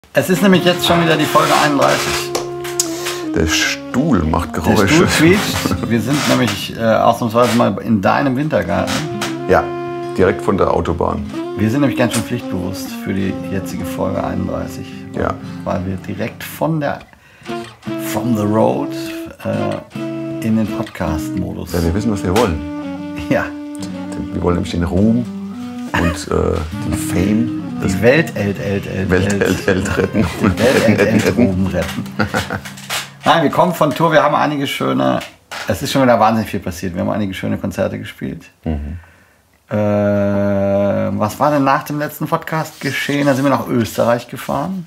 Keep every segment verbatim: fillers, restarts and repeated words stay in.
Es ist nämlich jetzt schon wieder die Folge einunddreißig. Der Stuhl macht Geräusche. Der Stuhl quietscht. Wir sind nämlich äh, ausnahmsweise mal in deinem Wintergarten. Ja, direkt von der Autobahn. Wir sind nämlich ganz schön pflichtbewusst für die jetzige Folge einunddreißig. Ja. Weil wir direkt von der From the Road äh, in den Podcast-Modus. Ja, wir wissen, was wir wollen. Ja. Wir wollen nämlich den Ruhm und äh, die Fame. Die Welt, Elt, Elt, Elt, Welt, Elt, Elt retten. Die Welt, Elt, Elt, Ruhm retten. Nein, wir kommen von Tour. Wir haben einige schöne, es ist schon wieder wahnsinnig viel passiert. Wir haben einige schöne Konzerte gespielt. Mhm. Äh, was war denn nach dem letzten Podcast geschehen? Da sind wir nach Österreich gefahren.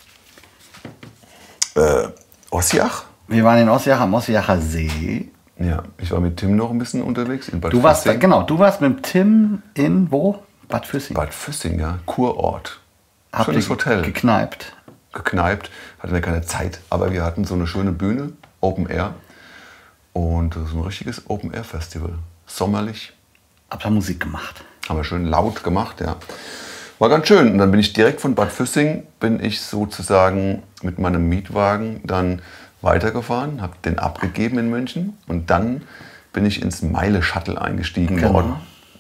Äh, Ossiach? Wir waren in Ossiach am Ossiacher See. Ja, ich war mit Tim noch ein bisschen unterwegs in Bad Du warst, Füssing. genau, du warst mit Tim in wo? Bad Füssing. Bad Füssing, ja, Kurort. Habt Schönes ihr Hotel. Gekneipt. Gekneipt, hatten wir keine Zeit, aber wir hatten so eine schöne Bühne, Open Air. Und so ein richtiges Open Air Festival. Sommerlich. Habt ihr Musik gemacht? Haben wir schön laut gemacht, ja. War ganz schön. Und dann bin ich direkt von Bad Füssing, bin ich sozusagen mit meinem Mietwagen dann weitergefahren, habe den abgegeben in München und dann bin ich ins Meile-Shuttle eingestiegen Genau. worden.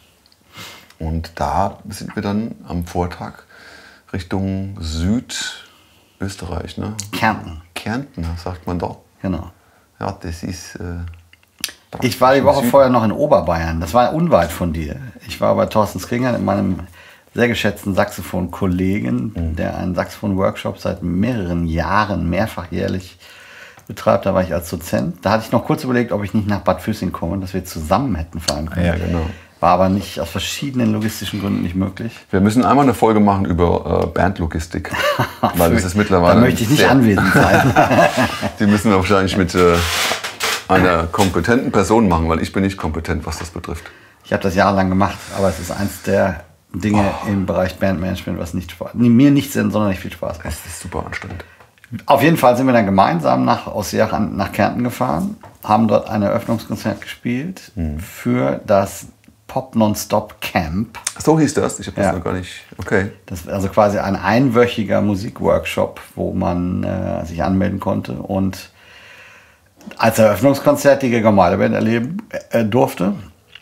Und da sind wir dann am Vortag Richtung Südösterreich, ne? Kärnten. Kärnten, sagt man doch. Genau. Ja, das ist... Äh, Ich war die Woche Süden. vorher noch in Oberbayern. Das war unweit von dir. Ich war bei Thorsten Skringer, meinem sehr geschätzten Saxophon-Kollegen, mhm. der einen Saxophon-Workshop seit mehreren Jahren, mehrfach jährlich betreibt. Da war ich als Dozent. Da hatte ich noch kurz überlegt, ob ich nicht nach Bad Füssing komme, dass wir zusammen hätten fahren können. Ja, genau. War aber nicht, aus verschiedenen logistischen Gründen nicht möglich. Wir müssen einmal eine Folge machen über äh, Bandlogistik. Weil das ist mittlerweile... Da möchte ich nicht anwesend sein. Die müssen wir wahrscheinlich mit äh, einer kompetenten Person machen, weil ich bin nicht kompetent, was das betrifft. Ich habe das jahrelang gemacht, aber es ist eins der Dinge oh. im Bereich Bandmanagement, was nicht, mir nicht sonderlich viel Spaß macht. Es ist super anstrengend. Auf jeden Fall sind wir dann gemeinsam nach Ossiach nach Kärnten gefahren, haben dort ein Eröffnungskonzert gespielt mhm. für das Pop Nonstop Camp. So hieß das? Ich habe das ja. noch gar nicht... Okay. Das ist also quasi ein einwöchiger Musikworkshop, wo man äh, sich anmelden konnte und als Eröffnungskonzert die Gregor Meiler Band erleben äh, durfte.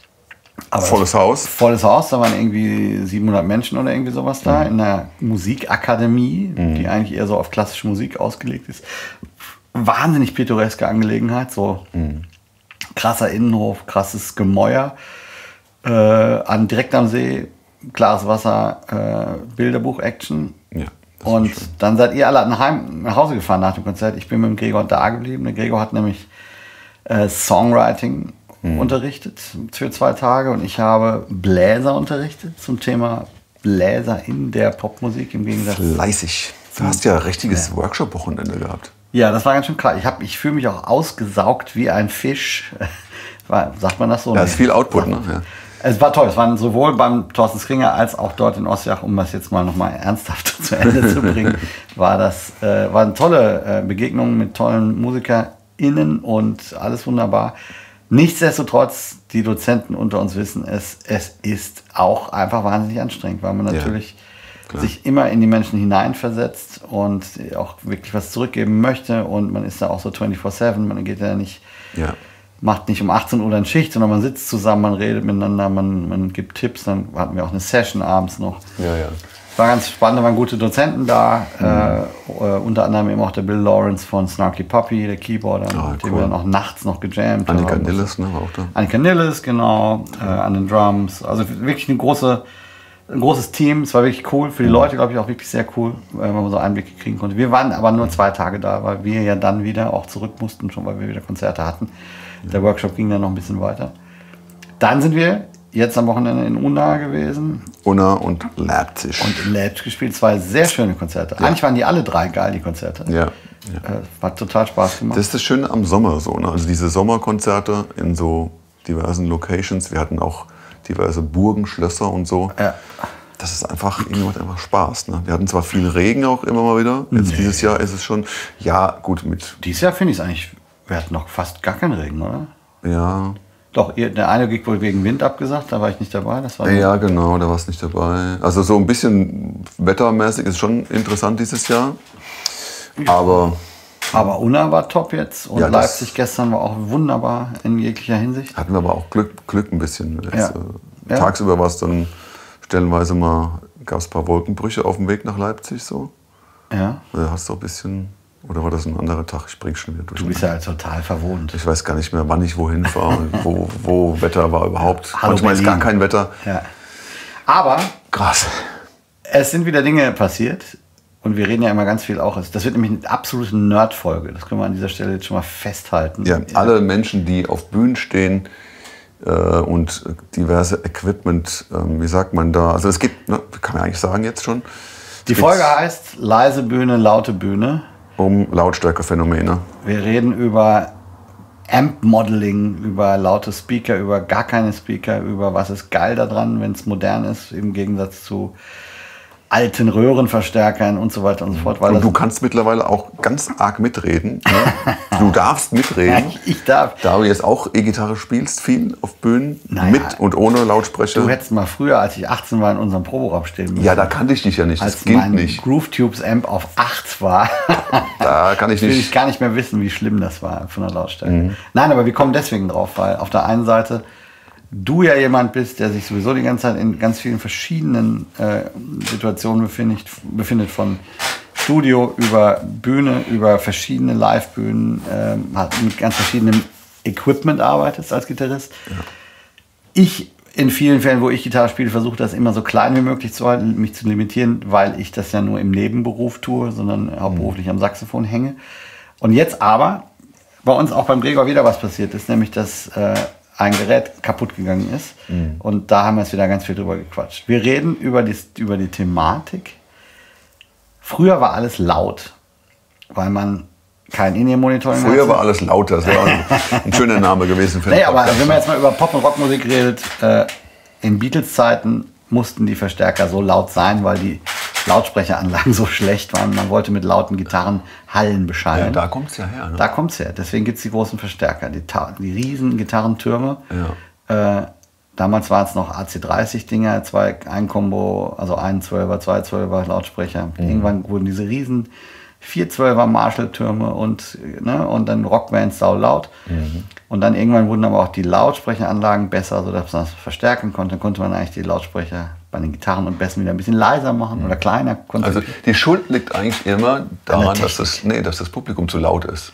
Aber volles Haus. Volles Haus, da waren irgendwie siebenhundert Menschen oder irgendwie sowas da, mhm. in der Musikakademie, mhm. die eigentlich eher so auf klassische Musik ausgelegt ist. Wahnsinnig pittoreske Angelegenheit, so mhm. krasser Innenhof, krasses Gemäuer, äh, an, direkt am See, klares Wasser, äh, Bilderbuch-Action. Ja. Und dann seid ihr alle nach, heim, nach Hause gefahren nach dem Konzert. Ich bin mit dem Gregor da geblieben. Der Gregor hat nämlich äh, Songwriting hm. unterrichtet für zwei Tage und ich habe Bläser unterrichtet zum Thema Bläser in der Popmusik im Gegensatz. Fleißig. Du hast ja ein richtiges ja. Workshop-Wochenende gehabt. Ja, das war ganz schön klar. Ich, hab, ich fühle mich auch ausgesaugt wie ein Fisch. War, sagt man das so? Ja, ist viel Output, ne? Ja. Es war toll. Es waren sowohl beim Thorsten Skringer als auch dort in Ossiach, um das jetzt mal nochmal ernsthaft zu Ende zu bringen, war das äh, waren tolle äh, Begegnungen mit tollen MusikerInnen und alles wunderbar. Nichtsdestotrotz, die Dozenten unter uns wissen es, es ist auch einfach wahnsinnig anstrengend, weil man natürlich ja, sich immer in die Menschen hineinversetzt und auch wirklich was zurückgeben möchte und man ist da auch so vierundzwanzig sieben, man geht ja nicht... Ja. Macht nicht um achtzehn Uhr dann Schicht, sondern man sitzt zusammen, man redet miteinander, man, man gibt Tipps. Dann hatten wir auch eine Session abends noch. Ja, ja. Es war ganz spannend, da waren gute Dozenten da. Mhm. Äh, unter anderem eben auch der Bill Lawrence von Snarky Puppy, der Keyboarder, oh, mit cool. dem wir dann auch nachts noch gejammt haben. Annika Nilles, ne, war auch da. Annika Nilles, genau, äh, an den Drums. Also wirklich eine große, ein großes Team. Es war wirklich cool. Für die Leute, glaube ich, auch wirklich sehr cool, weil man so Einblicke kriegen konnte. Wir waren aber nur zwei Tage da, weil wir ja dann wieder auch zurück mussten, schon weil wir wieder Konzerte hatten. Der Workshop ging dann noch ein bisschen weiter. Dann sind wir jetzt am Wochenende in Unna gewesen. Unna und Leipzig. Und in Leipzig gespielt. Zwei sehr schöne Konzerte. Ja. Eigentlich waren die alle drei geil, die Konzerte. Ja. ja. Äh, hat total Spaß gemacht. Das ist das Schöne am Sommer so. Ne? Also diese Sommerkonzerte in so diversen Locations. Wir hatten auch diverse Burgen, Schlösser und so. Ja. Das ist einfach, irgendwie macht einfach Spaß. Ne? Wir hatten zwar viel Regen auch immer mal wieder. Jetzt nee. Dieses Jahr ist es schon, ja gut mit... Dieses Jahr finde ich es eigentlich... Wir hatten noch fast gar keinen Regen, oder? Ja. Doch, ihr, der eine Gig wohl wegen Wind abgesagt, da war ich nicht dabei. Das war ja, genau, da warst nicht dabei. Also so ein bisschen wettermäßig ist schon interessant dieses Jahr. Aber, aber Unna war top jetzt und Ja, das- Leipzig gestern war auch wunderbar in jeglicher Hinsicht. hatten wir aber auch Glück, Glück ein bisschen. Ja. Jetzt, äh, Ja. Tagsüber war es dann stellenweise mal, gab es ein paar Wolkenbrüche auf dem Weg nach Leipzig. So. Ja, Da hast du ein bisschen, oder war das ein anderer Tag? Ich bring schon wieder durch. du bist ja total verwohnt. Ich weiß gar nicht mehr, wann ich wohin fahre und wo, wo Wetter war überhaupt. Hallo Manchmal ist gar Berlin. kein Wetter. Ja. Aber Krass. es sind wieder Dinge passiert und wir reden ja immer ganz viel auch. Das wird nämlich eine absolute Nerd-Folge. Das können wir an dieser Stelle jetzt schon mal festhalten. Ja, alle Menschen, die auf Bühnen stehen äh, und diverse Equipment, ähm, wie sagt man da? Also es gibt, ne, kann man eigentlich sagen jetzt schon, Die es Folge geht heißt Leise Bühne, laute Bühne. um Lautstärkephänomene. Wir reden über Amp-Modeling, über laute Speaker, über gar keine Speaker, über was ist geil daran, wenn es modern ist, im Gegensatz zu alten Röhrenverstärkern und so weiter und so fort. Weil Und das, du kannst mittlerweile auch ganz arg mitreden. Ne? Du darfst mitreden. ich, ich darf. Da du jetzt auch E-Gitarre spielst, viel auf Bühnen, Naja, mit und ohne Lautsprecher. Du hättest mal früher, als ich achtzehn war, in unserem Proberaum stehen müssen. Ja, da kannte ich dich ja nicht, das als gilt mein nicht. Groove Tubes Amp auf acht war, Da kann ich will ich nicht. gar nicht mehr wissen, wie schlimm das war von der Lautstärke. Mhm. Nein, aber wir kommen deswegen drauf, weil auf der einen Seite du ja jemand bist, der sich sowieso die ganze Zeit in ganz vielen verschiedenen äh, Situationen befindet, befindet, von Studio über Bühne, über verschiedene Live-Bühnen, ähm, hat mit ganz verschiedenem Equipment arbeitest als Gitarrist. Ja. Ich in vielen Fällen, wo ich Gitarre spiele, versuche das immer so klein wie möglich zu halten, mich zu limitieren, weil ich das ja nur im Nebenberuf tue, sondern hauptberuflich am Saxophon hänge. Und jetzt aber bei uns auch beim Gregor wieder was passiert ist, nämlich dass äh, ein Gerät kaputt gegangen ist. Mhm. Und da haben wir jetzt wieder ganz viel drüber gequatscht. Wir reden über die, über die Thematik. Früher war alles laut, weil man kein In-Ear-Monitoring hatte. Früher war alles lauter, das wäre ein, ein schöner Name gewesen für den Nee, aber Podcast. wenn man jetzt mal über Pop- und Rockmusik redet, äh, in Beatles-Zeiten mussten die Verstärker so laut sein, weil die Lautsprecheranlagen so schlecht waren. Man wollte mit lauten Gitarren Hallen beschallen. Ja, da kommt es ja her. Ne? Da kommt es her. Deswegen gibt es die großen Verstärker, die, Ta die riesen Gitarrentürme. Ja. Äh, damals waren es noch A C dreißig Dinger, zwei, ein Kombo, also ein Zwölfer, zwei Zwölfer Lautsprecher. Mhm. Irgendwann wurden diese riesen vier Zwölfer Marshall-Türme und, ne, und dann Rockbands sau laut. Mhm. Und dann irgendwann wurden aber auch die Lautsprecheranlagen besser, sodass man das verstärken konnte. Dann konnte man eigentlich die Lautsprecher bei den Gitarren und Bässen wieder ein bisschen leiser machen oder kleiner. Also die Schuld liegt eigentlich immer daran, Technik. dass das, nee, dass das Publikum zu laut ist.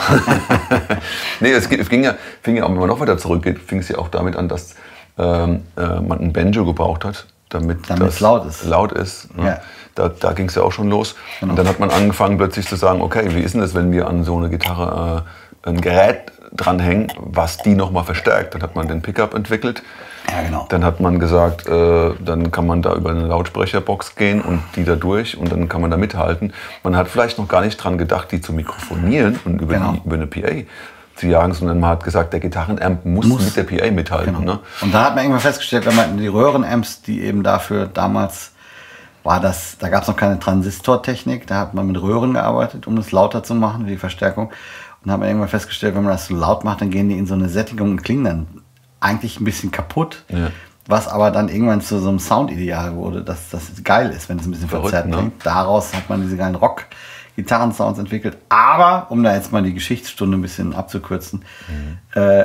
Nee, es, ging- es ging ja, fing ja, auch, wenn man noch weiter zurückgeht, fing es ja auch damit an, dass ähm, äh, man ein Banjo gebraucht hat, damit, Damit das es laut ist. Laut ist, ne? Ja. Da, da ging es ja auch schon los. Genau. Und dann hat man angefangen plötzlich zu sagen, okay, wie ist denn das, wenn wir an so eine Gitarre äh, ein Gerät dranhängen, was die nochmal verstärkt? Dann hat man den Pickup entwickelt. Ja, genau. Dann hat man gesagt, äh, dann kann man da über eine Lautsprecherbox gehen und die da durch und dann kann man da mithalten. Man hat vielleicht noch gar nicht dran gedacht, die zu mikrofonieren und über, Genau. die, über eine P A zu jagen, sondern man hat gesagt, der Gitarrenamp muss, Muss. mit der P A mithalten. Genau. Ne? Und da hat man irgendwann festgestellt, wenn man die Röhrenamps, die eben dafür damals war das, da gab es noch keine Transistortechnik, da hat man mit Röhren gearbeitet, um es lauter zu machen, wie die Verstärkung. Und da hat man irgendwann festgestellt, wenn man das so laut macht, dann gehen die in so eine Sättigung und klingen dann eigentlich ein bisschen kaputt. Ja. Was aber dann irgendwann zu so einem Soundideal wurde, dass das geil ist, wenn es ein bisschen Verrückt, verzerrt ne? klingt. Daraus hat man diese geilen Rock-Gitarren-Sounds entwickelt. Aber, um da jetzt mal die Geschichtsstunde ein bisschen abzukürzen, Mhm. äh,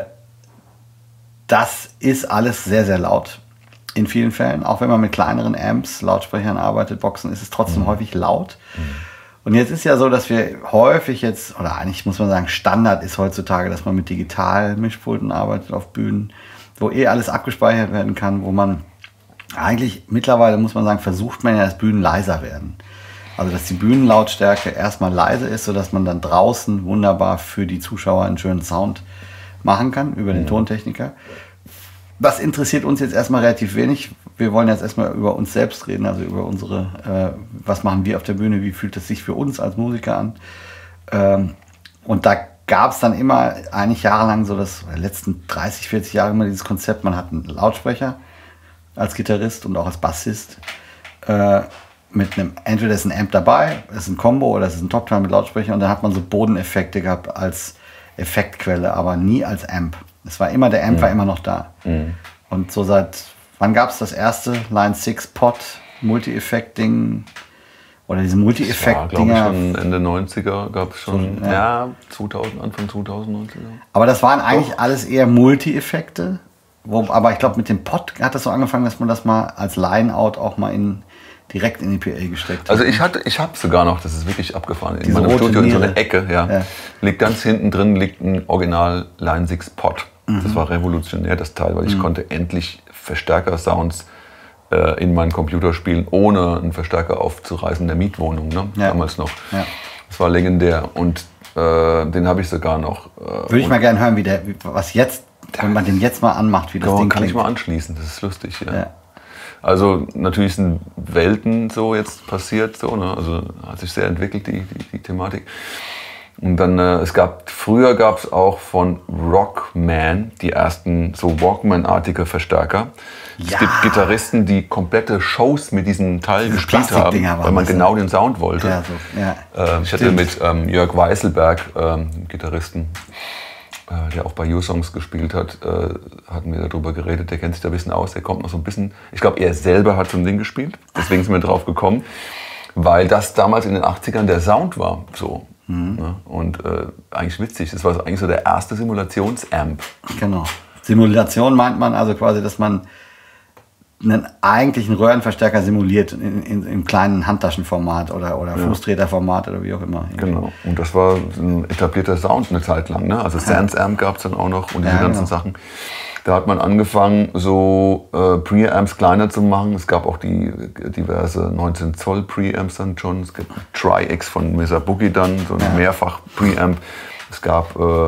das ist alles sehr, sehr laut. In vielen Fällen, auch wenn man mit kleineren Amps, Lautsprechern arbeitet, Boxen, ist es trotzdem Mhm. häufig laut. Und jetzt ist ja so, dass wir häufig jetzt, oder eigentlich muss man sagen, Standard ist heutzutage, dass man mit Digital-Mischpulten arbeitet auf Bühnen, wo eh alles abgespeichert werden kann, wo man eigentlich mittlerweile, muss man sagen, versucht man ja, dass Bühnen leiser werden. Also dass die Bühnenlautstärke erstmal leise ist, sodass man dann draußen wunderbar für die Zuschauer einen schönen Sound machen kann über den Tontechniker. Das interessiert uns jetzt erstmal relativ wenig. Wir wollen jetzt erstmal über uns selbst reden, also über unsere, äh, was machen wir auf der Bühne, wie fühlt es sich für uns als Musiker an. Ähm, und da gab es dann immer, eigentlich jahrelang so das, oder letzten dreißig, vierzig Jahre immer dieses Konzept, man hat einen Lautsprecher als Gitarrist und auch als Bassist äh, mit einem, entweder ist ein Amp dabei, ist ein Combo oder es ist ein Top-Teil mit Lautsprecher und dann hat man so Bodeneffekte gehabt als Effektquelle, aber nie als Amp. Es war immer, der Amp Mhm. war immer noch da. Mhm. Und so seit, wann gab es das erste Line six Pot Multi-Effekt-Ding? Oder diese Ja, glaube ich Multi-Effekt-Dinger? schon Ende neunziger gab es schon, So, ja. ja, zweitausend, Anfang zweitausend. Aber das waren eigentlich alles eher Multi-Effekte. Wo, aber ich glaube, mit dem Pod hat das so angefangen, dass man das mal als Line-Out auch mal in, direkt in die P A gesteckt hat. Also ich hatte, ich habe sogar noch, das ist wirklich abgefahren, in Diese meinem rote Studio in so einer Niere. Ecke, ja, Ja. liegt ganz hinten drin liegt ein Original Line six Pod. Mhm. Das war revolutionär, das Teil, weil ich konnte endlich Verstärker-Sounds äh, in meinen Computer spielen, ohne einen Verstärker aufzureißen in der Mietwohnung, ne? Ja. Damals noch. Ja. Das war legendär und äh, den habe ich sogar noch. Äh, Würde ich mal gerne hören, wie der, wie- was jetzt, wenn man den jetzt mal anmacht, wie das kann, Ding kann klingt. ich mal anschließen, das ist lustig, ja. Ja. Also natürlich sind Welten so jetzt passiert, so, ne? Also hat sich sehr entwickelt, die, die, die Thematik. Und dann, äh, es gab, früher gab es auch von Rockman die ersten so Walkman-artige Verstärker. Es Ja. gibt Gitarristen, die komplette Shows mit diesem Teil Diese gespielt haben, Plastikdinger waren weil man das, ne? genau den Sound wollte. Ja, so, ja. Ähm, ich hatte Stimmt. mit ähm, Jörg Weißelberg, ähm, Gitarristen, äh, der auch bei U-Songs gespielt hat, äh, hatten wir darüber geredet. Der kennt sich da ein bisschen aus. Der kommt noch so ein bisschen. Ich glaube, er selber hat so ein Ding gespielt. Deswegen sind wir drauf gekommen, weil das damals in den achtzigern der Sound war. So. Mhm. Ne? Und äh, eigentlich witzig. Das war eigentlich so der erste Simulationsamp. Genau. Simulation meint man also quasi, dass man einen eigentlichen Röhrenverstärker simuliert in, in, im kleinen Handtaschenformat oder, oder Fußtreterformat oder wie auch immer. Genau. Und das war ein etablierter Sound eine Zeit lang. Ne? Also Sans Amp gab es dann auch noch und diese Ja, ganzen genau. Sachen. Da hat man angefangen, so äh, Preamps kleiner zu machen. Es gab auch die diverse neunzehn Zoll Preamps dann schon. Es gibt Tri-X von Mesa Boogie dann, so ein Ja. mehrfach Preamp. Es gab äh, äh,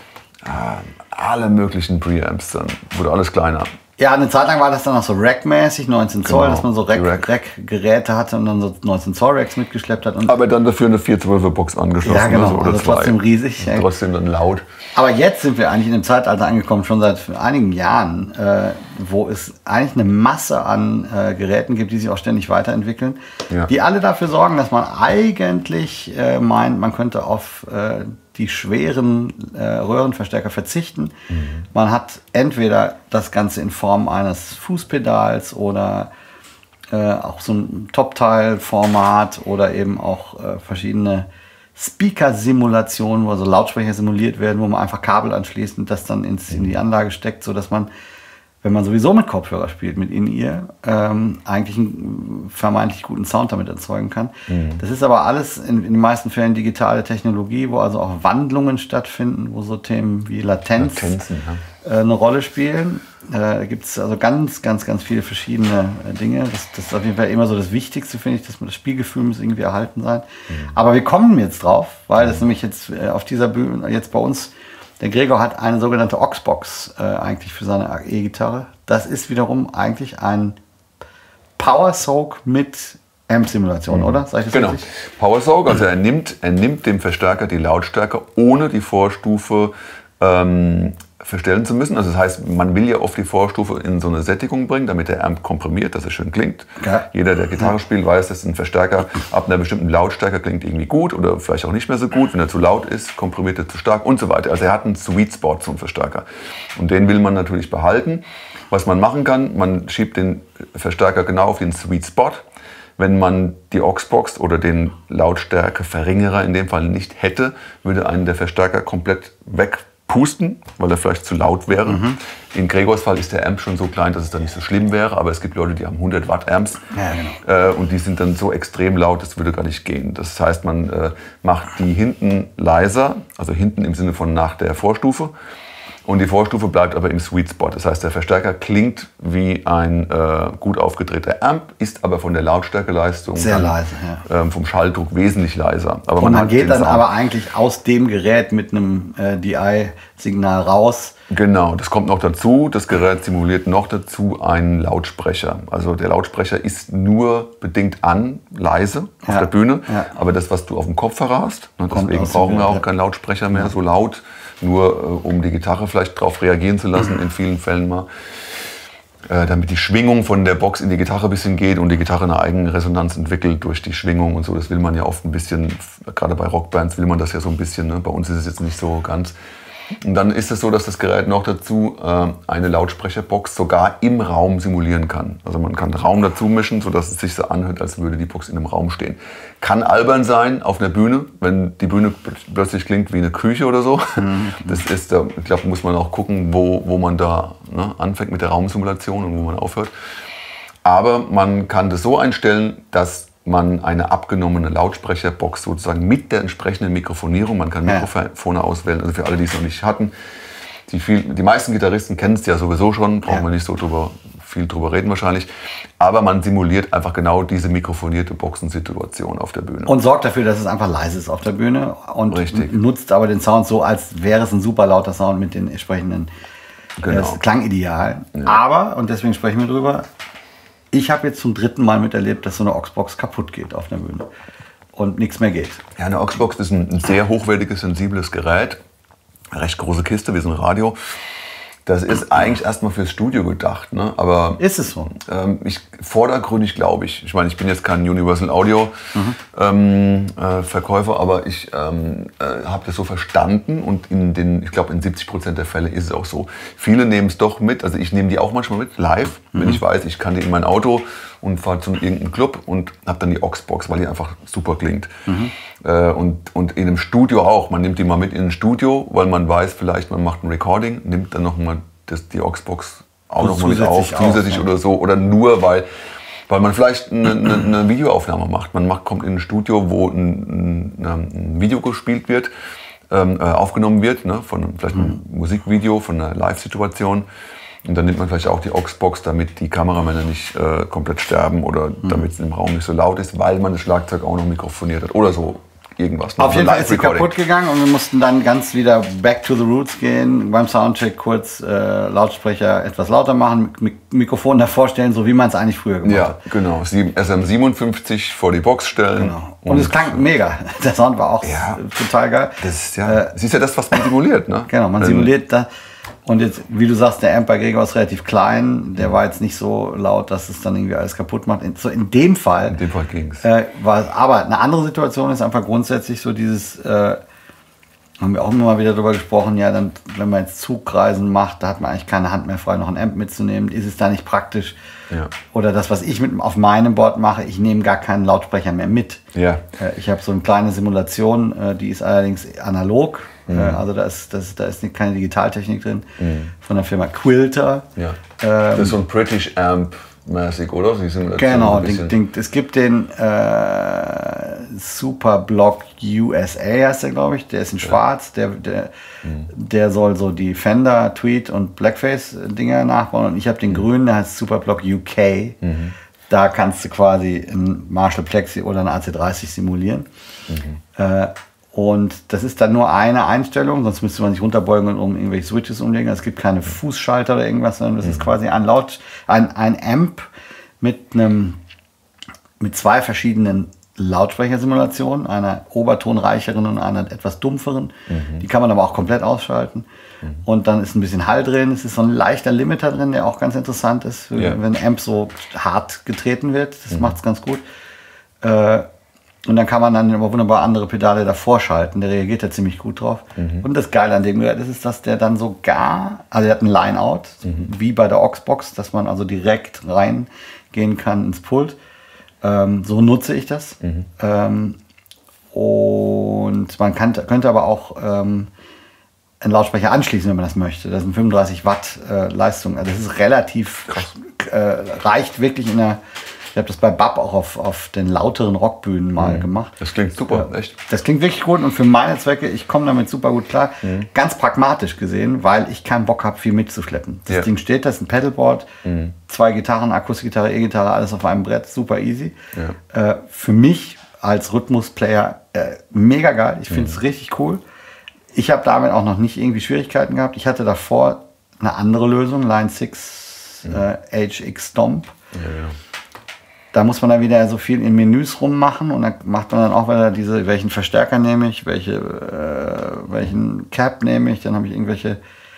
alle möglichen Preamps dann. Wurde alles kleiner. Ja, eine Zeit lang war das dann auch so Rack-mäßig, neunzehn Zoll, Genau, dass man so die Rack. Rack-Geräte hatte und dann so neunzehn Zoll Racks mitgeschleppt hat. Und Aber dann dafür eine vier zwölfer Box angeschlossen. Ja, genau, ne, so, oder also zwei. trotzdem riesig. Und trotzdem dann laut. Aber jetzt sind wir eigentlich in einem Zeitalter angekommen, schon seit einigen Jahren, äh, wo es eigentlich eine Masse an äh, Geräten gibt, die sich auch ständig weiterentwickeln, Ja. die alle dafür sorgen, dass man eigentlich äh, meint, man könnte auf äh, die schweren äh, Röhrenverstärker verzichten. Mhm. Man hat entweder das Ganze in Form eines Fußpedals oder äh, auch so ein Top-Teil-Format oder eben auch äh, verschiedene Speaker-Simulationen, wo also Lautsprecher simuliert werden, wo man einfach Kabel anschließt und das dann ins, in die Anlage steckt, sodass man, wenn man sowieso mit Kopfhörer spielt, mit In-Ear, ähm, eigentlich einen vermeintlich guten Sound damit erzeugen kann. Mhm. Das ist aber alles in, in den meisten Fällen digitale Technologie, wo also auch Wandlungen stattfinden, wo so Themen wie Latenz, Latenzen, ja. äh, eine Rolle spielen. Äh, da gibt es also ganz, ganz, ganz viele verschiedene äh, Dinge. Das, das ist auf jeden Fall immer so das Wichtigste, finde ich, dass man das Spielgefühl muss irgendwie erhalten sein. Mhm. Aber wir kommen jetzt drauf, weil das nämlich jetzt äh, auf dieser Bühne, jetzt bei uns, der Gregor hat eine sogenannte Aux-Box äh, eigentlich für seine E-Gitarre. Das ist wiederum eigentlich ein Power Soak mit Amp-Simulation, oder? Sag ich das Genau. richtig? Power Soak, also er nimmt, er nimmt dem Verstärker die Lautstärke, ohne die Vorstufe ähm, verstellen zu müssen. Also das heißt, man will ja oft die Vorstufe in so eine Sättigung bringen, damit der Amp komprimiert, dass es schön klingt. Ja. Jeder, der Gitarre spielt, weiß, dass ein Verstärker ab einer bestimmten Lautstärke klingt irgendwie gut oder vielleicht auch nicht mehr so gut. Wenn er zu laut ist, komprimiert er zu stark und so weiter. Also er hat einen Sweet Spot zum Verstärker. Und den will man natürlich behalten. Was man machen kann, man schiebt den Verstärker genau auf den Sweet Spot. Wenn man die Aux-Box oder den Lautstärkeverringerer in dem Fall nicht hätte, würde einen der Verstärker komplett wegpusten, weil er vielleicht zu laut wäre. Mhm. In Gregors Fall ist der Amp schon so klein, dass es dann nicht so schlimm wäre, aber es gibt Leute, die haben hundert Watt Amps Ja, genau. äh, und die sind dann so extrem laut, das würde gar nicht gehen. Das heißt, man äh, macht die hinten leiser, also hinten im Sinne von nach der Vorstufe. Und die Vorstufe bleibt aber im Sweet Spot. Das heißt, der Verstärker klingt wie ein äh, gut aufgedrehter Amp, ist aber von der Lautstärkeleistung Sehr dann, leise, ja. ähm, vom Schalldruck wesentlich leiser. Aber Und man hat geht den dann Sound. aber eigentlich aus dem Gerät mit einem äh, D I-Signal raus. Genau, das kommt noch dazu. Das Gerät simuliert noch dazu einen Lautsprecher. Also der Lautsprecher ist nur bedingt an, leise auf Ja, der Bühne. ja. Aber das, was du auf dem Kopfhörer hast, ne, Kommt deswegen aus dem brauchen wir Gerät, auch keinen Lautsprecher mehr so laut. Nur äh, um die Gitarre vielleicht darauf reagieren zu lassen, in vielen Fällen mal. Äh, damit die Schwingung von der Box in die Gitarre ein bisschen geht und die Gitarre eine eigene Resonanz entwickelt durch die Schwingung und so. Das will man ja oft ein bisschen, gerade bei Rockbands will man das ja so ein bisschen. Ne? Bei uns ist es jetzt nicht so ganz. Und dann ist es so, dass das Gerät noch dazu äh, eine Lautsprecherbox sogar im Raum simulieren kann. Also man kann Raum dazu mischen, sodass es sich so anhört, als würde die Box in einem Raum stehen. Kann albern sein auf einer Bühne, wenn die Bühne plötzlich klingt wie eine Küche oder so. Mhm. Das ist, da, ich glaube, muss man auch gucken, wo, wo man da ne, anfängt mit der Raumsimulation und wo man aufhört. Aber man kann das so einstellen, dass man eine abgenommene Lautsprecherbox sozusagen mit der entsprechenden Mikrofonierung, man kann Mikrofone auswählen, also für alle, die es noch nicht hatten. Die, viel, die meisten Gitarristen kennen es ja sowieso schon, brauchen ja. wir nicht so drüber, viel drüber reden wahrscheinlich. Aber man simuliert einfach genau diese mikrofonierte Boxensituation auf der Bühne. Und sorgt dafür, dass es einfach leise ist auf der Bühne und Richtig. nutzt aber den Sound so, als wäre es ein super lauter Sound mit den entsprechenden genau. äh, Klangidealen. Ja. Aber, und deswegen sprechen wir drüber, ich habe jetzt zum dritten Mal miterlebt, dass so eine Aux-Box kaputt geht auf der Bühne und nichts mehr geht. Ja, eine Aux-Box ist ein, ein sehr hochwertiges, sensibles Gerät. Eine recht große Kiste, wie so ein Radio. Das ist eigentlich erstmal fürs Studio gedacht. Ne? Aber ist es so? Ähm, ich, vordergründig glaube ich. Ich meine, ich bin jetzt kein Universal Audio mhm. ähm, äh, Verkäufer, aber ich ähm, äh, habe das so verstanden und in den, ich glaube in siebzig Prozent der Fälle ist es auch so. Viele nehmen es doch mit, also ich nehme die auch manchmal mit, live, mhm. wenn ich weiß, ich kann die in mein Auto und fahre zu irgendeinem Club und habe dann die Aux-Box, weil die einfach super klingt. Mhm. Äh, und, und in einem Studio auch. Man nimmt die mal mit in ein Studio, weil man weiß, vielleicht man macht ein Recording, nimmt dann nochmal die Aux-Box auch noch mal mit auf, zusätzlich ja. oder so. Oder nur, weil, weil man vielleicht eine, eine, eine Videoaufnahme macht. Man macht, kommt in ein Studio, wo ein, ein, ein Video gespielt wird, ähm, aufgenommen wird, ne, von vielleicht mhm. einem Musikvideo, von einer Live-Situation. Und dann nimmt man vielleicht auch die Aux-Box, damit die Kameramänner nicht äh, komplett sterben oder mhm. damit es im Raum nicht so laut ist, weil man das Schlagzeug auch noch mikrofoniert hat oder so. Irgendwas. Auf jeden Fall ist sie kaputt gegangen und wir mussten dann ganz wieder back to the roots gehen, beim Soundcheck kurz äh, Lautsprecher etwas lauter machen, Mik Mikrofon davor stellen, so wie man es eigentlich früher gemacht ja, hat. Ja, genau. S M siebenundfünfzig vor die Box stellen. Genau. Und, und es klang mega. Der Sound war auch ja, total geil. Das ist ja, äh, das ist ja das, was man simuliert. Ne? Genau, man simuliert da. Und jetzt, wie du sagst, der Amp bei Gregor ist relativ klein. Der war jetzt nicht so laut, dass es dann irgendwie alles kaputt macht. In, so in dem Fall, in dem Fall ging's. Äh, war es. Aber eine andere Situation ist einfach grundsätzlich so dieses, äh, haben wir auch immer mal wieder darüber gesprochen, ja, dann, wenn man jetzt Zugreisen macht, da hat man eigentlich keine Hand mehr frei, noch ein Amp mitzunehmen. Ist es da nicht praktisch? Ja. Oder das, was ich mit auf meinem Board mache, ich nehme gar keinen Lautsprecher mehr mit. Ja. Äh, ich habe so eine kleine Simulation, äh, die ist allerdings analog. Mhm. Äh, also da ist, das, da ist keine Digitaltechnik drin. Mhm. Von der Firma Quilter. Ja. Ähm, das ist so ein British Amp mäßig, oder? Die Simulation genau, den, den, es gibt den äh, Superblock U S A, heißt der, glaube ich. Der ist in schwarz. Der, der, mhm. der soll so die Fender, Tweed und Blackface-Dinger nachbauen. Und ich habe den grünen, der heißt Superblock U K. Mhm. Da kannst du quasi ein Marshall Plexi oder eine A C dreißig simulieren. Mhm. Äh, und das ist dann nur eine Einstellung, sonst müsste man sich runterbeugen und um irgendwelche Switches umlegen. Es gibt keine Fußschalter oder irgendwas, sondern das mhm. ist quasi ein, Laut, ein, ein Amp mit, einem, mit zwei verschiedenen Lautsprechersimulationen, einer obertonreicheren und einer etwas dumpferen. Mhm. Die kann man aber auch komplett ausschalten. Mhm. Und dann ist ein bisschen Hall drin. Es ist so ein leichter Limiter drin, der auch ganz interessant ist, ja. wenn ein Amp so hart getreten wird. Das mhm. macht es ganz gut. Äh, Und dann kann man dann aber wunderbar andere Pedale davor schalten. Der reagiert da ziemlich gut drauf. Mhm. Und das Geile an dem Gerät ist, ist, dass der dann sogar, also der hat ein Line-Out, mhm. wie bei der Aux-Box, dass man also direkt reingehen kann ins Pult. Ähm, so nutze ich das. Mhm. Ähm, und man kann, könnte aber auch ähm, einen Lautsprecher anschließen, wenn man das möchte. Das sind fünfunddreißig Watt äh, Leistung. Also das ist relativ, äh, reicht wirklich in der... Ich habe das bei Bab auch auf, auf den lauteren Rockbühnen mal mhm. gemacht. Das klingt super, äh, echt. Das klingt wirklich gut und für meine Zwecke, ich komme damit super gut klar. Mhm. Ganz pragmatisch gesehen, weil ich keinen Bock habe, viel mitzuschleppen. Das ja. Ding steht, das ist ein Pedalboard, mhm. zwei Gitarren, Akustikgitarre, E-Gitarre, alles auf einem Brett, super easy. Ja. Äh, für mich als Rhythmusplayer äh, mega geil. Ich finde es mhm. richtig cool. Ich habe damit auch noch nicht irgendwie Schwierigkeiten gehabt. Ich hatte davor eine andere Lösung, Line six mhm. äh, H X Stomp. Ja, ja. Da muss man dann wieder so viel in Menüs rummachen und dann macht man dann auch wieder diese, welchen Verstärker nehme ich, welche, äh, welchen Cap nehme ich, dann habe ich irgendwelche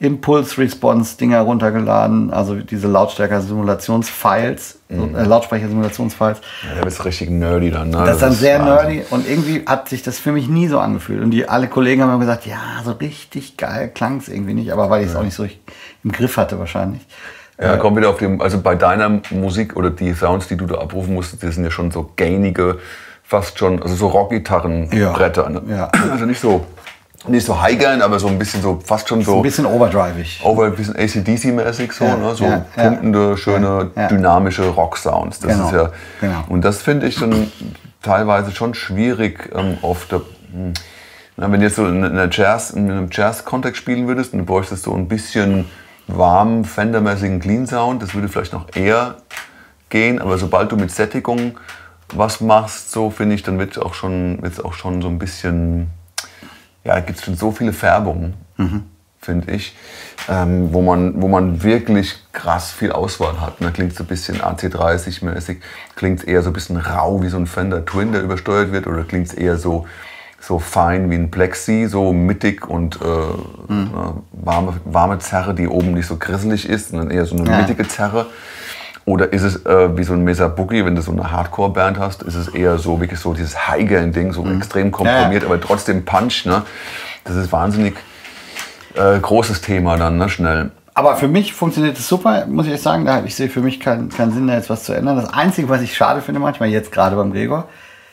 Impulse-Response-Dinger runtergeladen, also diese Lautstärker-Simulationsfiles, mhm. äh, Lautsprecher-Simulationsfiles. Ja, der ist richtig nerdy dann. Ne? Das, das ist dann sehr Wahnsinn. nerdy und irgendwie hat sich das für mich nie so angefühlt. Und die alle Kollegen haben immer gesagt, ja, so richtig geil klang es irgendwie nicht, aber weil ich es ja. auch nicht so im Griff hatte wahrscheinlich. Ja, kommt wieder auf dem, also bei deiner Musik oder die Sounds, die du da abrufen musstest, die sind ja schon so gainige, fast schon, also so Rockgitarrenbretter. Ne? Ja. Also nicht so, nicht so High-Gain, aber so ein bisschen so, fast schon so. Ein bisschen overdrivig. Over, ein bisschen A C D C-mäßig so, ja, ne? So ja, pumpende, schöne, ja. dynamische Rock-Sounds. Das genau. ist ja, genau. Und das finde ich dann teilweise schon schwierig ähm, auf der, na, wenn du jetzt so in, einer Jazz, in einem Jazz-Kontext spielen würdest und du bräuchtest so ein bisschen warmen, Fender-mäßigen Clean-Sound, das würde vielleicht noch eher gehen, aber sobald du mit Sättigung was machst, so finde ich, dann wird es auch schon, wird's auch schon so ein bisschen, ja, gibt es schon so viele Färbungen, mhm. finde ich, ähm, wo, man, wo man wirklich krass viel Auswahl hat. Da klingt es so ein bisschen A C dreißig-mäßig, klingt es eher so ein bisschen rau wie so ein Fender Twin, der übersteuert wird, oder klingt es eher so, so fein wie ein Plexi, so mittig und äh, mhm. eine warme, warme Zerre, die oben nicht so grisselig ist, sondern eher so eine ja. mittige Zerre. Oder ist es äh, wie so ein Mesa Boogie, wenn du so eine Hardcore-Band hast, ist es eher so wirklich so dieses High-Gain-Ding, so mhm. extrem komprimiert, ja. aber trotzdem Punch. Ne? Das ist wahnsinnig äh, großes Thema dann, ne? Schnell. Aber für mich funktioniert es super, muss ich echt sagen. Ich sehe für mich keinen keinen Sinn, da jetzt was zu ändern. Das Einzige, was ich schade finde manchmal, jetzt gerade beim Gregor,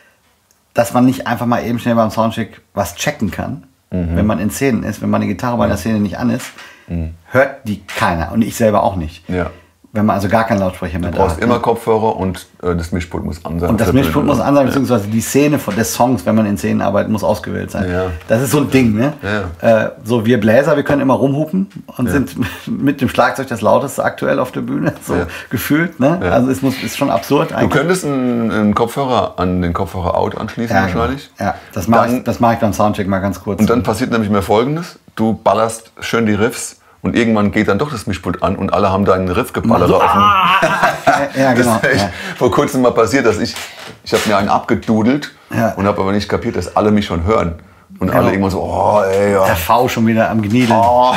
dass man nicht einfach mal eben schnell beim Soundcheck was checken kann, mhm. wenn man in Szenen ist, wenn meine Gitarre bei der Szene nicht an ist, mhm. hört die keiner und ich selber auch nicht. Ja. Wenn man also gar keinen Lautsprecher mehr da hat. Du brauchst immer ne? Kopfhörer und äh, das Mischpult muss an sein. Und das Mischpult muss an sein, beziehungsweise die Szene von des Songs, wenn man in Szenen arbeitet, muss ausgewählt sein. Ja. Das ist so ein Ding, ne? Ja. Äh, so wir Bläser, wir können immer rumhupen und ja. sind mit dem Schlagzeug das lauteste aktuell auf der Bühne, so ja. gefühlt, ne? Ja. Also es muss, ist schon absurd eigentlich. Du könntest einen, einen Kopfhörer an den Kopfhörer-Out anschließen ja, Genau. wahrscheinlich. Ja, das mache ich, das mach ich beim Soundcheck mal ganz kurz. Und dann passiert nämlich mehr Folgendes, du ballerst schön die Riffs. Und irgendwann geht dann doch das Mischpult an und alle haben da einen Riffgeballer auf dem. Ja, genau. Das ist ja. vor kurzem mal passiert, dass ich, ich habe mir einen abgedudelt ja. und habe aber nicht kapiert, dass alle mich schon hören. Und genau. alle irgendwann so, oh ey, ja. Der V schon wieder am Gniedeln. Oh.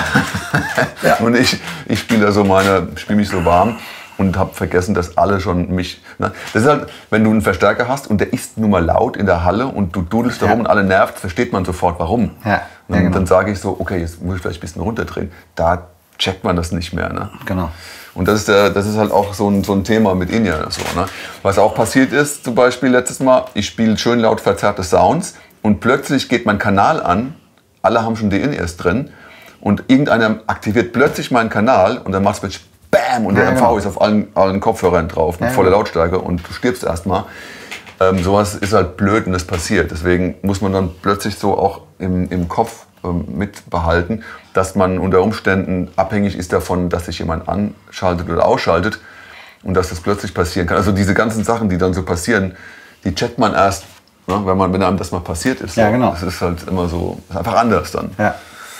ja. Und ich, ich spiele da so meine, spiele mich so warm und habe vergessen, dass alle schon mich. Ne? Das ist halt, wenn du einen Verstärker hast und der ist nun mal laut in der Halle und du dudelst da rum ja. und alle nervt, versteht man sofort, warum. Ja. Und ja, genau. dann sage ich so, okay, jetzt muss ich vielleicht ein bisschen runterdrehen. Da checkt man das nicht mehr. Ne? Genau. Und das ist, der, das ist halt auch so ein, so ein Thema mit Inja. So, ne? Was auch passiert ist, zum Beispiel letztes Mal, ich spiele schön laut verzerrte Sounds und plötzlich geht mein Kanal an, alle haben schon die In-Ears drin und irgendeiner aktiviert plötzlich meinen Kanal und dann macht es BAM und der ja, M V genau. ist auf allen, allen Kopfhörern drauf mit ja, voller Lautstärke und du stirbst erstmal. Ähm, sowas ist halt blöd und das passiert. Deswegen muss man dann plötzlich so auch im, im Kopf ähm, mitbehalten, dass man unter Umständen abhängig ist davon, dass sich jemand anschaltet oder ausschaltet und dass das plötzlich passieren kann. Also diese ganzen Sachen, die dann so passieren, die checkt man erst, ne, wenn, man, wenn einem das mal passiert ist. So. Ja, genau. Das ist halt immer so, ist einfach anders dann. Ja.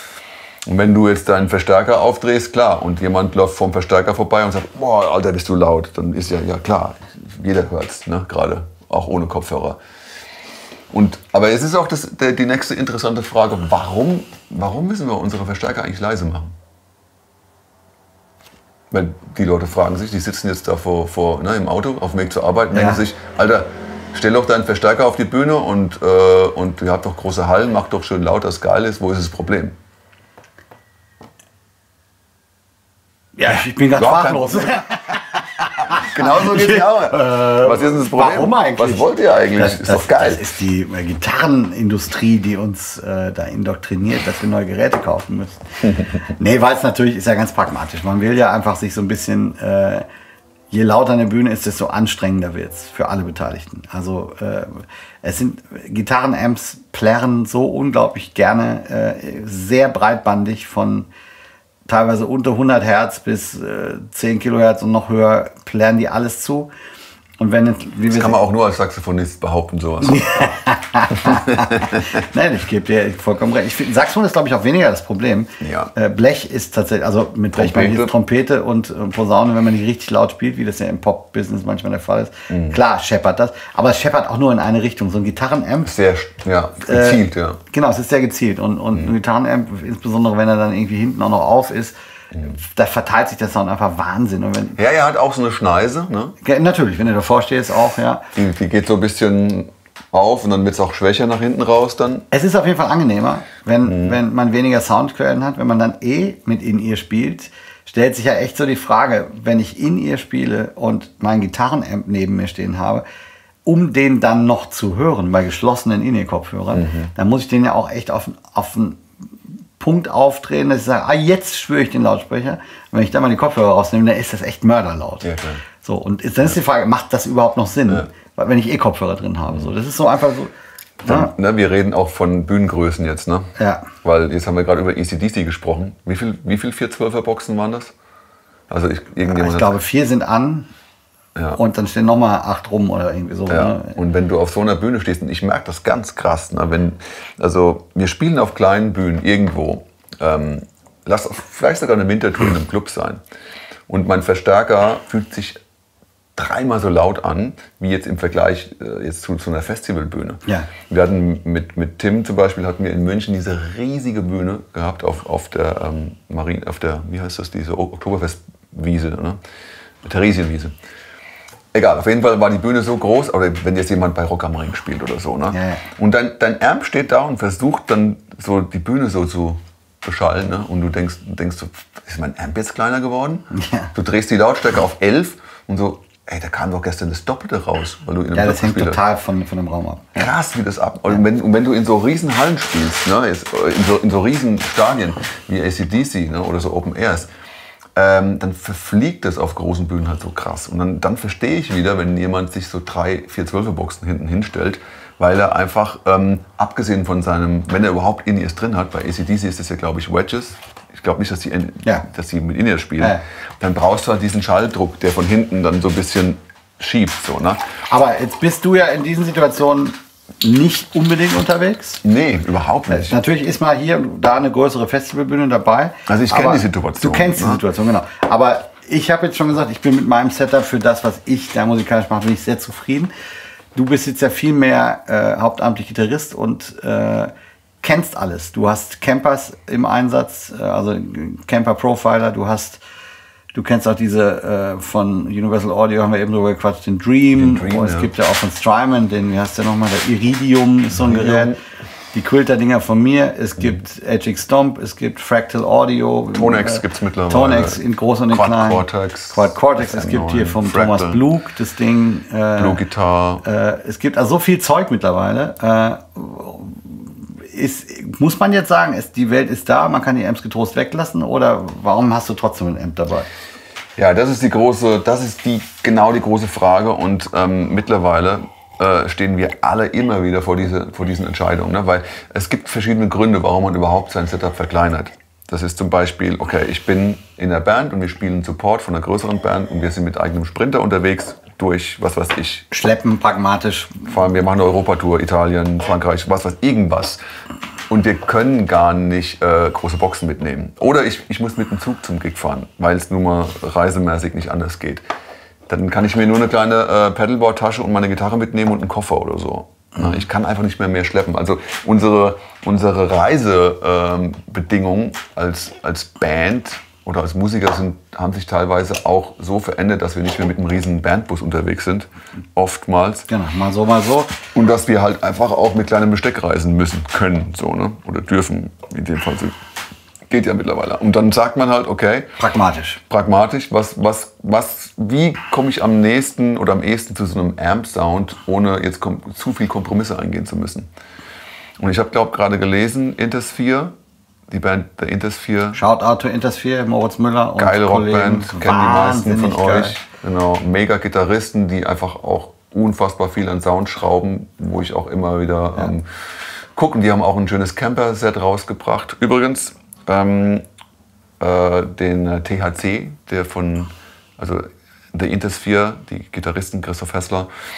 Und wenn du jetzt deinen Verstärker aufdrehst, klar, und jemand läuft vom Verstärker vorbei und sagt, boah, Alter, bist du laut, dann ist ja, ja klar, jeder hört's, ne, gerade. Auch ohne Kopfhörer. Und, aber es ist auch das, der, die nächste interessante Frage, warum, warum müssen wir unsere Verstärker eigentlich leise machen? Weil die Leute fragen sich, die sitzen jetzt da vor, vor, ne, im Auto auf dem Weg zur Arbeit und ja. denken sich, Alter, stell doch deinen Verstärker auf die Bühne und, äh, und ihr habt doch große Hallen, macht doch schön laut, dass es geil ist, wo ist das Problem? Ja, ich bin ganz sprachlos. Genau so geht es mir auch. Äh, Was ist denn das Problem? Warum eigentlich? Was wollt ihr eigentlich? Das, ist das, doch geil. Das ist die äh, Gitarrenindustrie, die uns äh, da indoktriniert, dass wir neue Geräte kaufen müssen. Nee, weil es natürlich ist ja ganz pragmatisch. Man will ja einfach sich so ein bisschen, äh, je lauter eine Bühne ist, desto anstrengender wird es für alle Beteiligten. Also äh, es sind Gitarrenamps plärren so unglaublich gerne, äh, sehr breitbandig von teilweise unter hundert Hertz bis äh, zehn Kilohertz und noch höher plären die alles zu. Und wenn es, wie das wir kann man auch nur als Saxophonist behaupten, sowas. Nein, ich gebe dir vollkommen recht. Ich find, Saxophon ist, glaube ich, auch weniger das Problem. Ja. Äh, Blech ist tatsächlich, also mit Blech meine ich jetzt Trompete und äh, Posaune, wenn man die richtig laut spielt, wie das ja im Pop-Business manchmal der Fall ist. Mhm. Klar, scheppert das, aber es scheppert auch nur in eine Richtung. So ein Gitarrenamp. Sehr ja, gezielt, äh, ja. Genau, es ist sehr gezielt. Und, und mhm. ein Gitarrenamp, insbesondere wenn er dann irgendwie hinten auch noch auf ist, da verteilt sich der Sound einfach Wahnsinn. Und wenn, ja, er hat auch so eine Schneise. Ne? Ja, natürlich, wenn du davor stehst auch, ja. Die, die geht so ein bisschen auf und dann wird es auch schwächer nach hinten raus dann. Es ist auf jeden Fall angenehmer, wenn, mhm. wenn man weniger Soundquellen hat. Wenn man dann eh mit In-Ear spielt, stellt sich ja echt so die Frage, wenn ich In-Ear spiele und meinen Gitarrenamp neben mir stehen habe, um den dann noch zu hören bei geschlossenen In-Ear-Kopfhörern, mhm. dann muss ich den ja auch echt auf, auf einen Punkt aufdrehen, dass ich sage, ah, jetzt spüre ich den Lautsprecher. Und wenn ich da mal die Kopfhörer rausnehme, dann ist das echt mörderlaut. Ja, klar. So, und dann ist die Frage, macht das überhaupt noch Sinn? Ja. Weil, wenn ich eh Kopfhörer drin habe. So, das ist so einfach so. Von, ja. ne, wir reden auch von Bühnengrößen jetzt, ne? Ja. Weil jetzt haben wir gerade über A C D C gesprochen. Wie viel, wie viel vier zwölfer Boxen waren das? Also ich, irgendjemand ja, ich glaube, vier sind an. Ja. Und dann stehen nochmal acht rum oder irgendwie so. Ja. Ne? Und wenn du auf so einer Bühne stehst, und ich merke das ganz krass, ne? Wenn, also wir spielen auf kleinen Bühnen irgendwo. Ähm, lass vielleicht sogar eine Wintertour in einem Club sein. Und mein Verstärker fühlt sich dreimal so laut an, wie jetzt im Vergleich äh, jetzt zu, zu einer Festivalbühne. Ja. Wir hatten mit, mit Tim zum Beispiel, hatten wir in München diese riesige Bühne gehabt auf, auf der ähm, Marien, auf der, wie heißt das, diese Oktoberfestwiese, ne? Theresienwiese. Egal, auf jeden Fall war die Bühne so groß, oder wenn jetzt jemand bei Rock am Ring spielt oder so. Ne? Ja, ja. Und dein, dein Amp steht da und versucht dann so die Bühne so zu beschallen. Ne? Und du denkst, denkst so, ist mein Amp jetzt kleiner geworden? Ja. Du drehst die Lautstärke auf elf und so, ey, da kam doch gestern das Doppelte raus. Weil du in einem ja, das hängt total von, von dem Raum ab. Krass, wie das ab. Ja. Und, wenn, und wenn du in so riesen Hallen spielst, ne? in, so, in so riesen Stadien wie A C D C, ne? Oder so Open Airs, Ähm, dann verfliegt das auf großen Bühnen halt so krass. Und dann, dann verstehe ich wieder, wenn jemand sich so drei, vier zwölfer Boxen hinten hinstellt, weil er einfach, ähm, abgesehen von seinem, wenn er überhaupt In-Ears drin hat, bei A C D C ist das ja, glaube ich, Wedges. Ich glaube nicht, dass die, in, ja. dass die mit In-Ears spielen. Ja. Dann brauchst du halt diesen Schalldruck, der von hinten dann so ein bisschen schiebt. So, ne? Aber jetzt bist du ja in diesen Situationen nicht unbedingt unterwegs? Nee, überhaupt nicht. Natürlich ist mal hier und da eine größere Festivalbühne dabei. Also ich kenne die Situation. Du kennst die ne? Situation, genau. Aber ich habe jetzt schon gesagt, ich bin mit meinem Setup für das, was ich da musikalisch mache, bin ich sehr zufrieden. Du bist jetzt ja viel mehr äh, hauptamtlich Gitarrist und äh, kennst alles. Du hast Campers im Einsatz, äh, also Camper Profiler, du hast Du kennst auch diese äh, von Universal Audio, haben wir eben drüber gequatscht, den Dream. Den Dream oh, es ja. gibt ja auch von Strymon, den, wie heißt der nochmal, der Iridium ist so ein Gerät. Die Quilter-Dinger von mir. Es gibt mhm. H X Stomp, es gibt Fractal Audio. Tonex äh, gibt es mittlerweile. Tonex in groß und in Quad klein. Cortex. Quad Cortex. Es gibt hier vom Fractal. Thomas Blug das Ding. Äh, Blue Guitar. Äh, es gibt also so viel Zeug mittlerweile. Äh, Ist, muss man jetzt sagen, ist, die Welt ist da, man kann die Amps getrost weglassen, oder warum hast du trotzdem ein Amp dabei? Ja, das ist die große, das ist die genau die große Frage, und ähm, mittlerweile äh, stehen wir alle immer wieder vor, diese, vor diesen Entscheidungen, ne? Weil es gibt verschiedene Gründe, warum man überhaupt sein Setup verkleinert. Das ist zum Beispiel, okay, ich bin in der Band und wir spielen Support von einer größeren Band und wir sind mit eigenem Sprinter unterwegs durch, was weiß ich. Schleppen, pragmatisch. Vor allem, wir machen eine Europatour, Italien, Frankreich, was weiß irgendwas. Und wir können gar nicht äh, große Boxen mitnehmen. Oder ich, ich muss mit dem Zug zum Gig fahren, weil es nun mal reisemäßig nicht anders geht. Dann kann ich mir nur eine kleine äh, Pedalboard-Tasche und meine Gitarre mitnehmen und einen Koffer oder so. Mhm. Ich kann einfach nicht mehr mehr schleppen. Also unsere, unsere Reisebedingungen ähm, als, als Band oder als Musiker sind, haben sich teilweise auch so verändert, dass wir nicht mehr mit einem riesen Bandbus unterwegs sind, oftmals. Genau, mal so, mal so. Und dass wir halt einfach auch mit kleinem Besteck reisen müssen, können, so, ne? Oder dürfen, in dem Fall. Geht ja mittlerweile. Und dann sagt man halt, okay. Pragmatisch. Pragmatisch, was, was, was, wie komme ich am nächsten oder am ehesten zu so einem Amp-Sound, ohne jetzt zu viel Kompromisse eingehen zu müssen. Und ich habe, glaube ich, gerade gelesen, Intersphere, die Band der Intersphere. Shoutout to Intersphere, Moritz Müller und geile Rockband, kennen die meisten von geil. euch. Genau, mega Gitarristen, die einfach auch unfassbar viel an Sound schrauben, wo ich auch immer wieder ja. ähm, gucke. Die haben auch ein schönes Camper-Set rausgebracht. Übrigens, ähm, äh, den T H C, der von, also der Intersphere, die Gitarristen Christoph Hessler,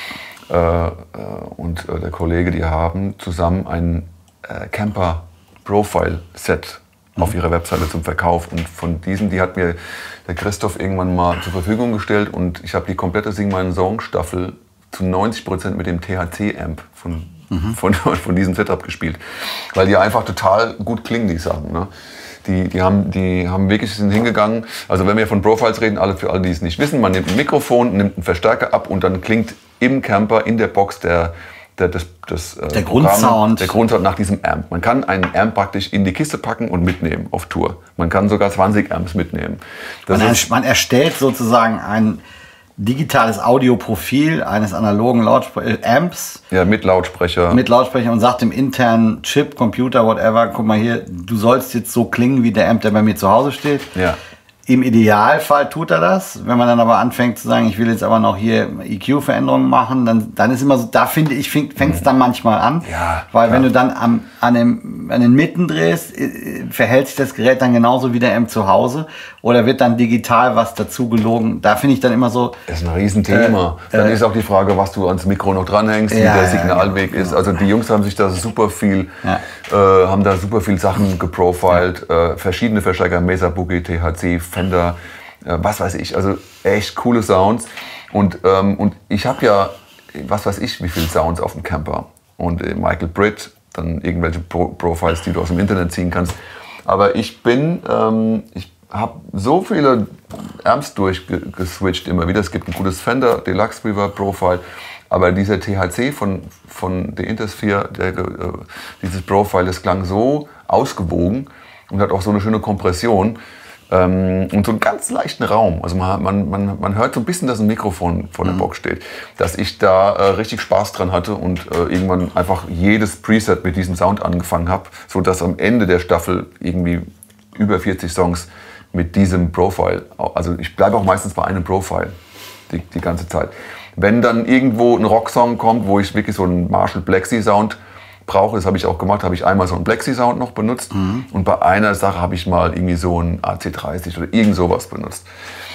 äh, äh, und äh, der Kollege, die haben zusammen ein äh, Camper Profile Set mhm. auf ihrer Webseite zum Verkauf. Und von diesen, die hat mir der Christoph irgendwann mal zur Verfügung gestellt und ich habe die komplette Sing Mein Song Staffel zu neunzig Prozent mit dem T H C Amp von, mhm. von, von diesem Setup gespielt. Weil die einfach total gut klingen, die Sachen. Ne? Die, die, haben, die haben wirklich sind hingegangen. Also wenn wir von Profiles reden, alle für alle, die es nicht wissen, man nimmt ein Mikrofon, nimmt einen Verstärker ab und dann klingt im Camper, in der Box der, der, das, das, der Grundsound. Der Grundsound nach diesem Amp. Man kann einen Amp praktisch in die Kiste packen und mitnehmen auf Tour. Man kann sogar zwanzig Amps mitnehmen. Das man, ist, man erstellt sozusagen ein digitales Audioprofil eines analogen Lautsprecher, Amps. Ja, mit Lautsprecher. Mit Lautsprecher und sagt dem internen Chip, Computer, whatever, guck mal hier, du sollst jetzt so klingen wie der Amp, der bei mir zu Hause steht. Ja. Im Idealfall tut er das. Wenn man dann aber anfängt zu sagen, ich will jetzt aber noch hier E Q-Veränderungen machen, dann, dann ist immer so, da finde ich, fängt es dann manchmal an. Ja, weil ja. wenn du dann am, an, dem, an den Mitten drehst, verhält sich das Gerät dann genauso wie der Amp zu Hause oder wird dann digital was dazu gelogen. Da finde ich dann immer so... Das ist ein Riesenthema. Äh, dann äh, ist auch die Frage, was du ans Mikro noch dranhängst, ja, wie der Signalweg ja, genau, ist. Also die Jungs haben sich da super viel, ja. äh, haben da super viel Sachen geprofiled. Ja. Äh, verschiedene Verstärker, Mesa Boogie, T H C, Fender, äh, was weiß ich. Also echt coole Sounds. Und, ähm, und ich habe ja, was weiß ich, wie viele Sounds auf dem Camper. Und äh, Michael Britt, dann irgendwelche Pro Profiles, die du aus dem Internet ziehen kannst. Aber ich bin, ähm, ich habe so viele Amps durchgeswitcht immer wieder. Es gibt ein gutes Fender Deluxe Reverb Profile, aber dieser T H C von, von der Intersphere, der, äh, dieses Profile, das klang so ausgewogen und hat auch so eine schöne Kompression ähm, und so einen ganz leichten Raum. Also man, man, man, man hört so ein bisschen, dass ein Mikrofon vor der Box steht, dass ich da äh, richtig Spaß dran hatte und äh, irgendwann einfach jedes Preset mit diesem Sound angefangen habe, sodass am Ende der Staffel irgendwie über vierzig Songs mit diesem Profile, also ich bleibe auch meistens bei einem Profile die, die ganze Zeit. Wenn dann irgendwo ein Rocksong kommt, wo ich wirklich so einen Marshall Plexi Sound brauche, das habe ich auch gemacht, habe ich einmal so einen Plexi Sound noch benutzt mhm. und bei einer Sache habe ich mal irgendwie so einen A C dreißig oder irgend sowas benutzt.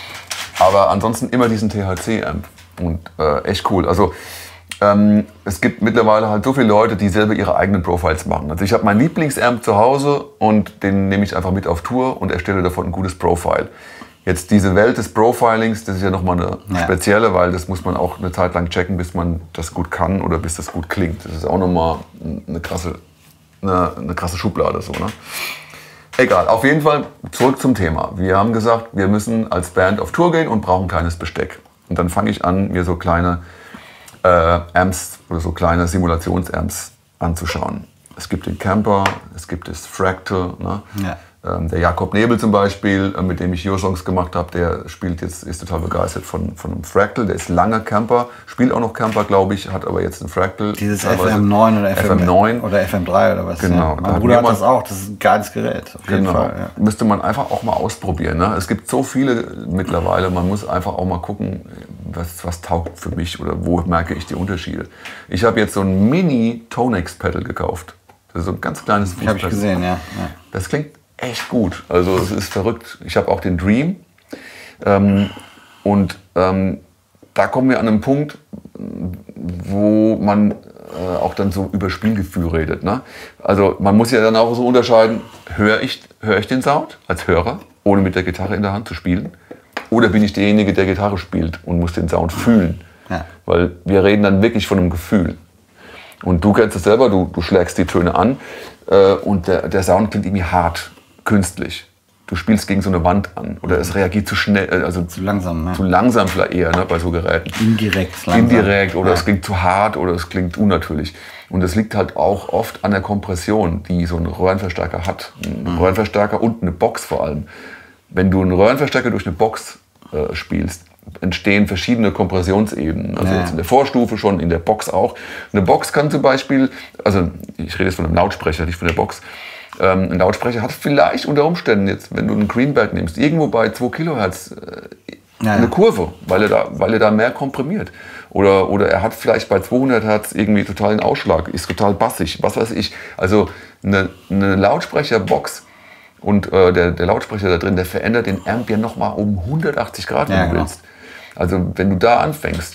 Aber ansonsten immer diesen T H C Amp und äh, echt cool. Also Ähm, es gibt mittlerweile halt so viele Leute, die selber ihre eigenen Profiles machen. Also ich habe meinen Lieblingsamp zu Hause und den nehme ich einfach mit auf Tour und erstelle davon ein gutes Profile. Jetzt diese Welt des Profilings, das ist ja nochmal eine ja. spezielle, weil das muss man auch eine Zeit lang checken, bis man das gut kann oder bis das gut klingt. Das ist auch nochmal eine krasse, eine, eine krasse Schublade. So, ne? Egal, auf jeden Fall zurück zum Thema. Wir haben gesagt, wir müssen als Band auf Tour gehen und brauchen kleines Besteck. Und dann fange ich an, mir so kleine Äh, Amps oder so kleine Simulations-Amps anzuschauen. Es gibt den Camper, es gibt das Fractal. Ne? Ja. Ähm, der Jakob Nebel zum Beispiel, äh, mit dem ich Yo-Songs gemacht habe, der spielt jetzt, ist total begeistert von, von einem Fractal. Der ist langer Camper, spielt auch noch Camper, glaube ich, hat aber jetzt einen Fractal. Dieses F M neun oder F M neun oder F M drei oder was. Genau. Ja. Mein Bruder hat das auch, das ist ein geiles Gerät. Auf jeden genau. Fall, ja. Müsste man einfach auch mal ausprobieren. Ne? Es gibt so viele mittlerweile, man muss einfach auch mal gucken, was, was taugt für mich oder wo merke ich die Unterschiede. Ich habe jetzt so ein Mini-Tonex-Pedal gekauft. Das ist so ein ganz kleines Fußpedal. Habe ich gesehen, ja. ja. Das klingt echt gut. Also es ist verrückt. Ich habe auch den Dream. Ähm, und ähm, da kommen wir an einen Punkt, wo man äh, auch dann so über Spielgefühl redet. Ne? Also man muss ja dann auch so unterscheiden, höre ich, hör ich den Sound als Hörer, ohne mit der Gitarre in der Hand zu spielen? Oder bin ich derjenige, der Gitarre spielt und muss den Sound fühlen? Ja. Weil wir reden dann wirklich von einem Gefühl. Und du kennst es selber, du, du schlägst die Töne an äh, und der, der Sound klingt irgendwie hart, künstlich. Du spielst gegen so eine Wand an oder es reagiert zu schnell, also zu langsam, ne? zu langsam vielleicht eher, ne, bei so Geräten. Indirekt langsam. Indirekt oder ja. es klingt zu hart oder es klingt unnatürlich. Und das liegt halt auch oft an der Kompression, die so ein Röhrenverstärker hat. Ein mhm. Röhrenverstärker und eine Box vor allem. Wenn du einen Röhrenverstärker durch eine Box äh, spielst, entstehen verschiedene Kompressionsebenen. Also ja. jetzt in der Vorstufe schon, in der Box auch. Eine Box kann zum Beispiel, also ich rede jetzt von einem Lautsprecher, nicht von der Box. Ähm, ein Lautsprecher hat vielleicht unter Umständen jetzt, wenn du einen Greenback nimmst, irgendwo bei zwei Kilohertz äh, ja, eine ja. Kurve, weil er, da, weil er da mehr komprimiert. Oder, oder er hat vielleicht bei zweihundert Hertz irgendwie total einen Ausschlag, ist total bassig, was weiß ich. Also eine, eine Lautsprecherbox und äh, der, der Lautsprecher da drin, der verändert den Amp ja nochmal um hundertachtzig Grad, wenn ja, du willst. Also wenn du da anfängst,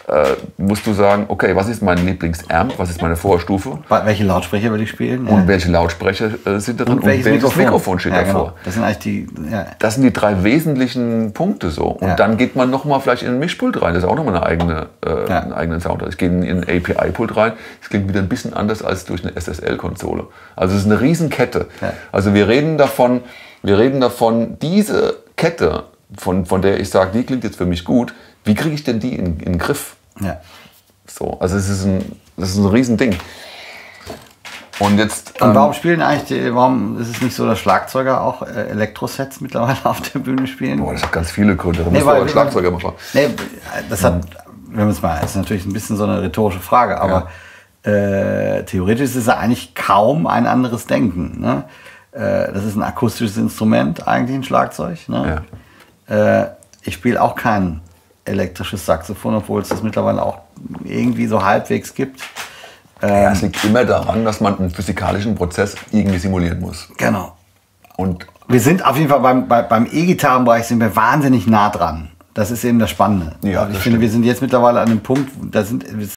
äh, musst du sagen, okay, was ist mein Lieblingsamp, was ist meine Vorstufe? Welche Lautsprecher würde ich spielen? Und ja. welche Lautsprecher äh, sind da drin? Und welches, und welches Mikrofon? Mikrofon steht ja, davor? Genau. Das sind eigentlich die. Ja. Das sind die drei wesentlichen Punkte so. Und ja. dann geht man nochmal vielleicht in ein Mischpult rein. Das ist auch nochmal eine eigene, äh, ja. einen eigenen Sound. Ich gehe in ein A P I-Pult rein. Das klingt wieder ein bisschen anders als durch eine S S L-Konsole. Also es ist eine Riesenkette. Ja. Also wir reden davon, wir reden davon, diese Kette, von, von der ich sage, die klingt jetzt für mich gut, wie kriege ich denn die in, in den Griff? Ja. So, also es ist ein, das ist ein Riesending. Und jetzt. Und ähm, warum spielen eigentlich, die, warum ist es nicht so, dass Schlagzeuger auch äh, Elektrosets mittlerweile auf der Bühne spielen? Boah, das hat ganz viele Gründe. Da nee, musst du aber Schlagzeuger machen. Nee, das hat, wenn man es mal, das ist natürlich ein bisschen so eine rhetorische Frage, aber ja. äh, theoretisch ist es ja eigentlich kaum ein anderes Denken. Ne? Äh, das ist ein akustisches Instrument, eigentlich ein Schlagzeug. Ne? Ja. Äh, ich spiele auch kein elektrisches Saxophon, obwohl es das mittlerweile auch irgendwie so halbwegs gibt. Ja, es liegt immer daran, dass man einen physikalischen Prozess irgendwie simulieren muss. Genau. Und wir sind auf jeden Fall beim, bei, beim E-Gitarrenbereich sind wir wahnsinnig nah dran. Das ist eben das Spannende. Ja, also ich das finde, stimmt. wir sind jetzt mittlerweile an einem Punkt, da sind,